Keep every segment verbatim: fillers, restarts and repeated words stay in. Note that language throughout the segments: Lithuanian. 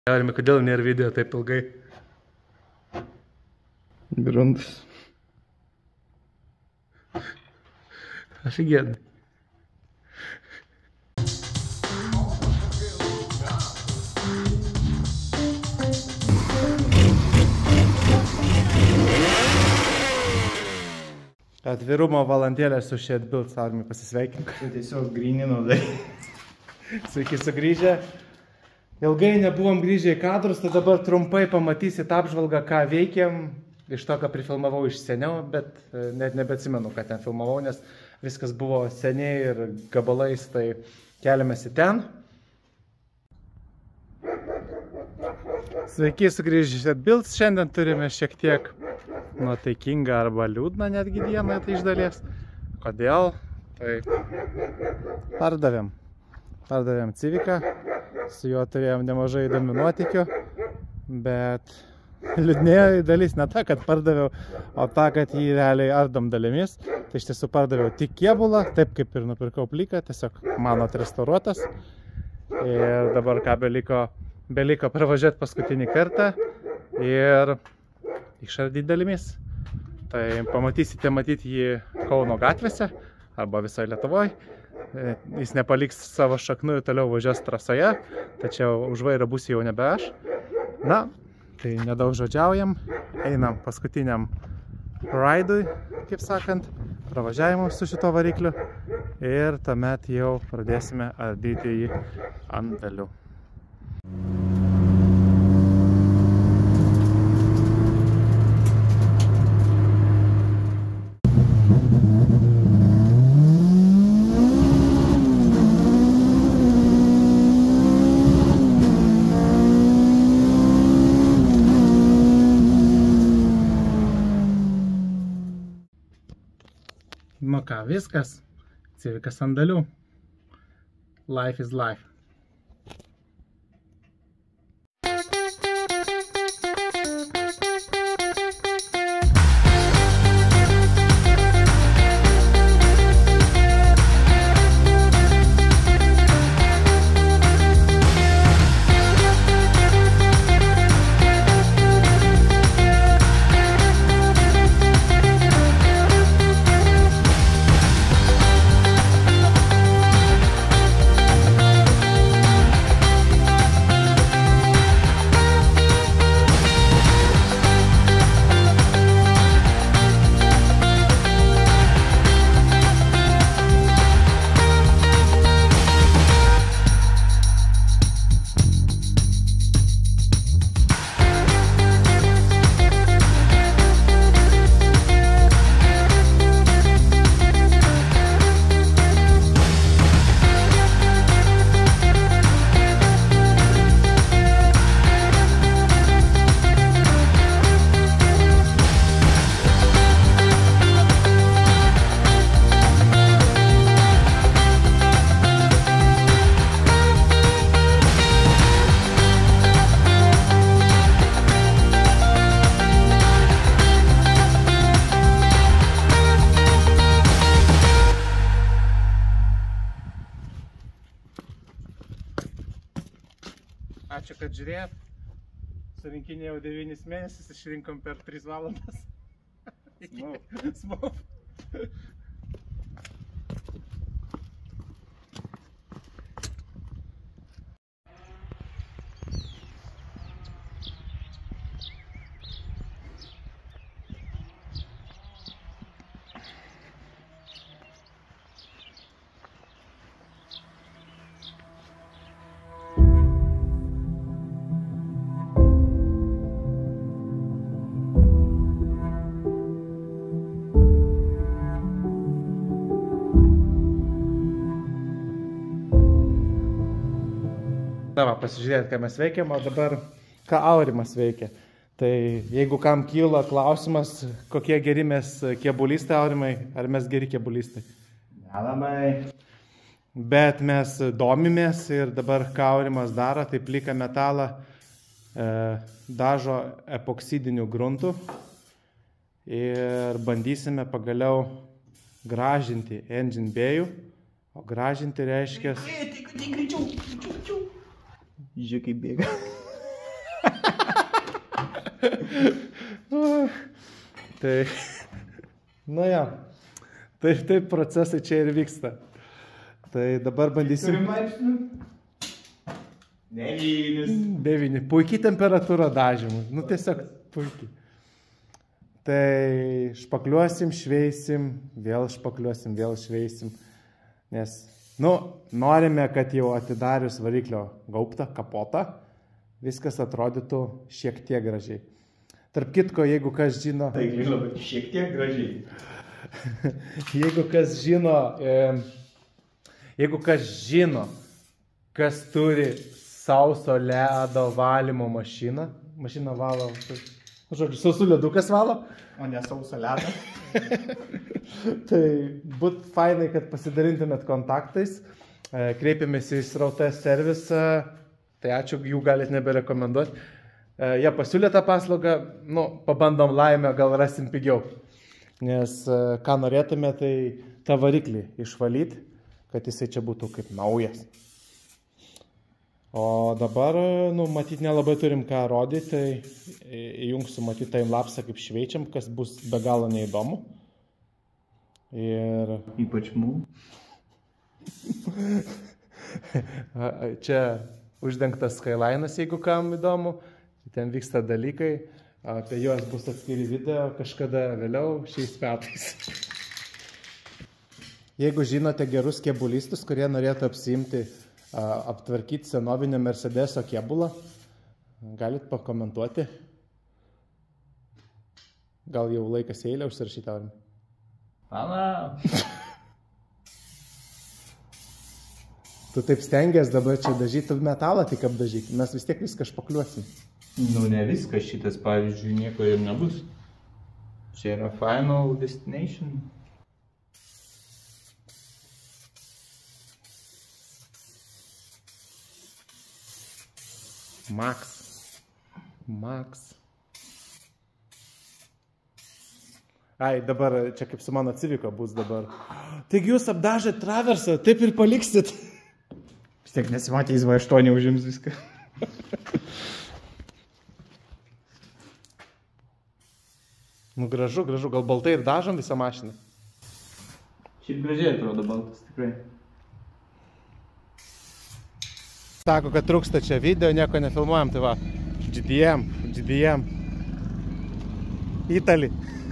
Galime, kodėl nėra video taip ilgai? Grundas. Офигенно. Atvirumo valandėlę su Shed Builds armija pasisveikink. Tiesiog grynino tai. Sveiki sugrįžę. Ilgai nebuvom grįžę į kadrus, tai dabar trumpai pamatysit apžvalgą, ką veikiam. Iš to, ką prifilmavau iš seniau, bet net nebeatsimenu, ką ten filmavau, nes viskas buvo seniai ir gabalais, tai keliamės į ten. Sveiki sugrįžę į Shed Builds. Šiandien turime šiek tiek nuotaikingą arba liūdną netgi dieną tai iš dalies. Kodėl? Tai pardavėm. Pardavėm Civiką, su juo turėjom nemažai įdomių nuotykių, bet liūdnėjo dalis ne ta, kad pardaviau, o ta, kad jį realiai ardom dalimis. Tai iš tiesų pardaviau tik kėbulą, taip kaip ir nupirkau pliką, tiesiog mano atrestauruotas. Ir dabar ką beliko, beliko pravažiuoti paskutinį kartą ir išardyti dalimis. Tai pamatysite matyti jį Kauno gatvėse arba visoje Lietuvoje. Jis nepaliks savo šaknų ir toliau važiuos trasoje, tačiau už vairo bus jau nebe aš. Na, tai nedaug žodžiaujam, einam paskutiniam raidui, kaip sakant, pravažiavimui su šito varikliu ir tuomet jau pradėsime ardyti jį ant dalių. Nu ką, viskas. Civikas ant dalių. Life is life. Ačiū, kad žiūrėjot. Surinkinėjau devynis mėnesius, išrinkom per tris valandas. Smau. Na va, pasižiūrėt, ką mes veikiam, o dabar ką Aurimas veikia. Tai jeigu kam kyla klausimas, kokie geri mes kėbulistai, Aurimai, ar mes geri kėbulistai? Nelabai. Bet mes domimės ir dabar ką Aurimas daro, tai pliką metalą e, dažo epoksidiniu gruntu ir bandysime pagaliau gražinti engine bay'ų, o gražinti reiškia... Žiūrėk, kaip bėga. Tai, nu ja, taip, taip procesai čia ir vyksta. Tai dabar bandysim. Turim laipsnių? Devynis. Devyni. Puikiai temperatūra dažymų. Nu tiesiog puikiai. Tai špakliuosim, šveisim, vėl špakliuosim, vėl šveisim. Nes, nu, norime, kad jau atidarius variklio gaubtą, kapotą, viskas atrodytų šiek tiek gražiai. Tarp kitko, jeigu kas žino... Tai labai šiek tiek gražiai. Jeigu kas žino, e, jeigu kas žino, kas turi sauso ledo valymo mašiną, mašina valo, žodžiu, sausų ledukas valo, o ne sauso ledą. Tai būt fainai, kad pasidalintumėt kontaktais, e, kreipėmės į Srautes servisą, tai ačiū, jų galite neberekomenduoti. E, jie pasiūlė tą paslaugą, nu, pabandom laimę, gal rasim pigiau. Nes e, ką norėtume, tai tą variklį išvalyti, kad jisai čia būtų kaip naujas. O dabar, nu, matyt, nelabai turim ką rodyti, tai įjungsiu, matyt, timelapsą kaip šveičiam, kas bus be galo neįdomu. Ir... Ypač mū. Čia uždengtas Skyline'as, jeigu kam įdomu. Ten vyksta dalykai, apie juos bus atskiri video kažkada vėliau šiais metais. Jeigu žinote gerus kėbulistus, kurie norėtų apsiimti aptvarkyti senovinio Mercedeso kėbulą, galit pakomentuoti. Gal jau laikas eilę užsirašyti, Aurimai? Pana. Tu taip stengiasi dabar čia dažyti metalą, tik apdažyti. Mes vis tiek viską špakliuosim. Nu, ne viskas, šitas, pavyzdžiui, nieko ir nebus. Čia yra Final Destination. Max. Max. Ai, dabar čia kaip su mano Civico bus dabar. Taigi jūs apdažėt traversą, taip ir paliksit. Vis tiek nesimatė, jis va aštuoni užims viską. Nu gražu, gražu, gal baltai ir dažom visą mašiną. Šiaip gražiai atrodo baltas, tikrai. Sako, kad trūksta čia video, nieko nefilmuojam, tai va, G D M, G D M, Italy.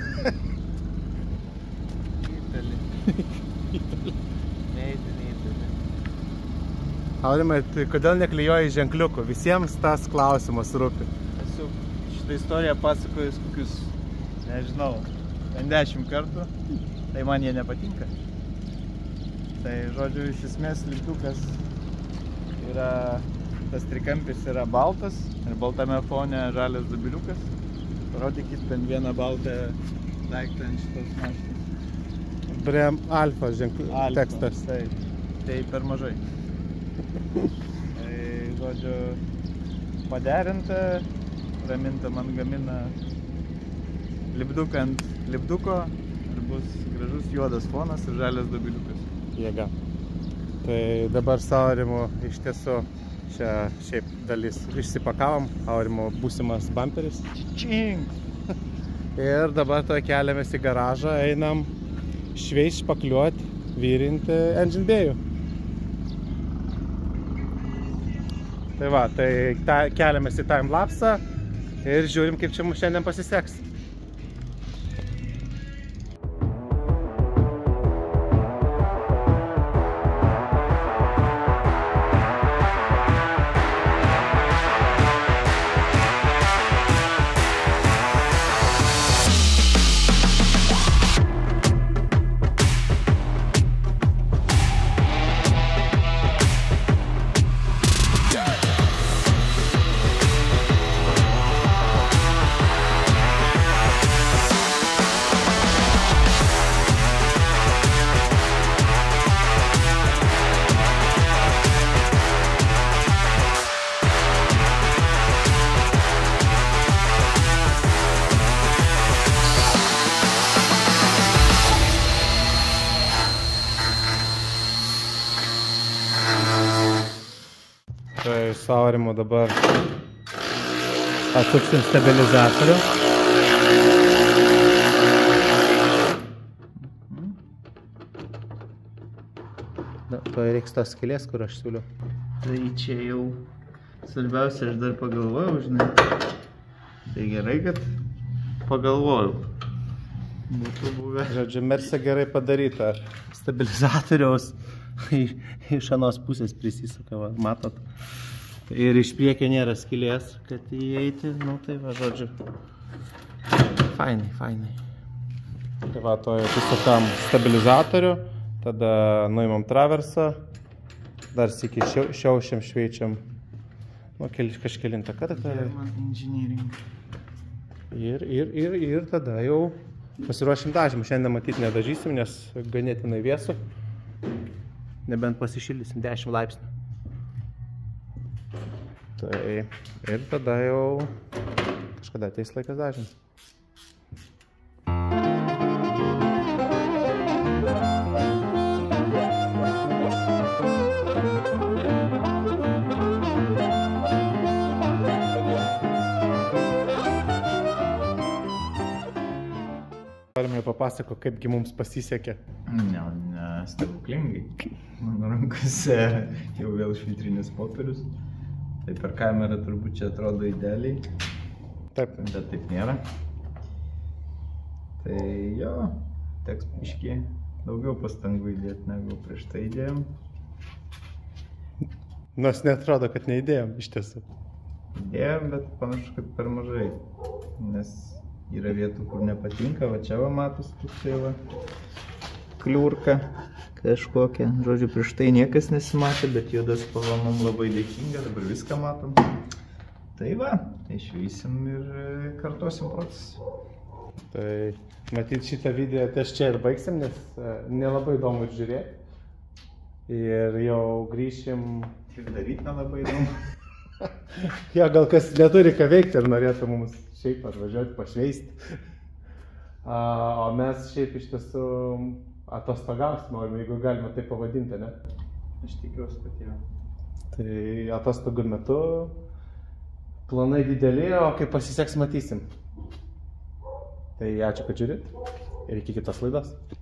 Italy. Italy. Neįtali, neįtali. Aurimai, tai kodėl neklijuoji ženkliukų? Visiems tas klausimas rūpi. Esu šitą istoriją pasakojus kokius, nežinau, dešimt kartų, tai man jie nepatinka. Tai, žodžiu, iš esmės lipdukas yra, tas trikampis yra baltas ir baltame fone žalias dubiliukas. Parodykit bent vieną baltą daiktą ant šitos mašinos. Brem Alfa ženklių tekstas. Tai, tai per mažai. Tai, žodžiu, paderinta, raminta man gamina lipduką ant lipduko ir bus gražus juodas fonas ir žalias dubiliukas. Jėga. Tai dabar su Aurimu iš tiesų čia šiaip dalis išsipakavom, Aurimo būsimas bumperis. Čing! Ir dabar to keliamės į garažą, einam šveist, špakliuoti, vyrinti engine bay'ų. Tai va, tai ta, keliamės į timelapsą ir žiūrim, kaip čia mums šiandien pasiseks. Tai su Aurimu dabar Atsuksim stabilizatorių. Na, to reiks tos skylės, kur aš siūliu. Tai čia jau svarbiausia, aš dar pagalvojau, žinai. Tai gerai, kad pagalvojau. Būtų buvę. Žodžiu, Merse gerai padaryta. Stabilizatoriaus iš anos pusės prisisuka, va, matot. Ir iš priekio nėra skylės, kad įeiti, nu tai va, žodžiu. Fainai, fainai. Tai va, to jau susukam stabilizatorių, tada nuimam traversą, dar sykį šiaušiam, šveičiam, nu, kažkelintą kartą. German Engineering. Ir, ir, ir, ir tada jau pasiruošim dažymą. Šiandien matyti nedažysim, nes ganėtinai vėsu. Nebent pasišildysim dešimt laipsnių. Tai ir tada jau kažkada ateis laikas dažymas. Galime papasako, kaipgi mums pasisekė. Ne, ne, stebuklingai. Mano rankose jau vėl švitrinis popierius. Tai per kamerą turbūt čia atrodo idealiai. Taip. Bet taip nėra. Tai jo, teks biškį daugiau pastangų įdėti, negu prieš tai įdėjom. Nors neatrodo, kad neįdėjom iš tiesų. Įdėjom, bet panašu, kad per mažai. Nes yra vietų, kur nepatinka, va čia va matos toksai va kliurka kažkokia. Žodžiu, prieš tai niekas nesimatė, bet juodas spalva mums labai dėkinga, dabar viską matom. Tai va, išvysim ir kartuosim procesą. Tai matyt šitą video ties čia ir baigsim, nes nelabai įdomu ir žiūrėti. Ir jau grįšim... Ir daryti nelabai įdomu. Jo, gal kas neturi ką veikti ir norėtų mums šiaip atvažiuoti, pašveisti. O mes šiaip iš tiesų atostogausim, jeigu galima tai pavadinti, ne? Aš tikiuosi, kad jau. Tai atostogų metu planai dideli, o kai pasiseks matysim. Tai ačiū, kad žiūrit ir iki kitos laidos.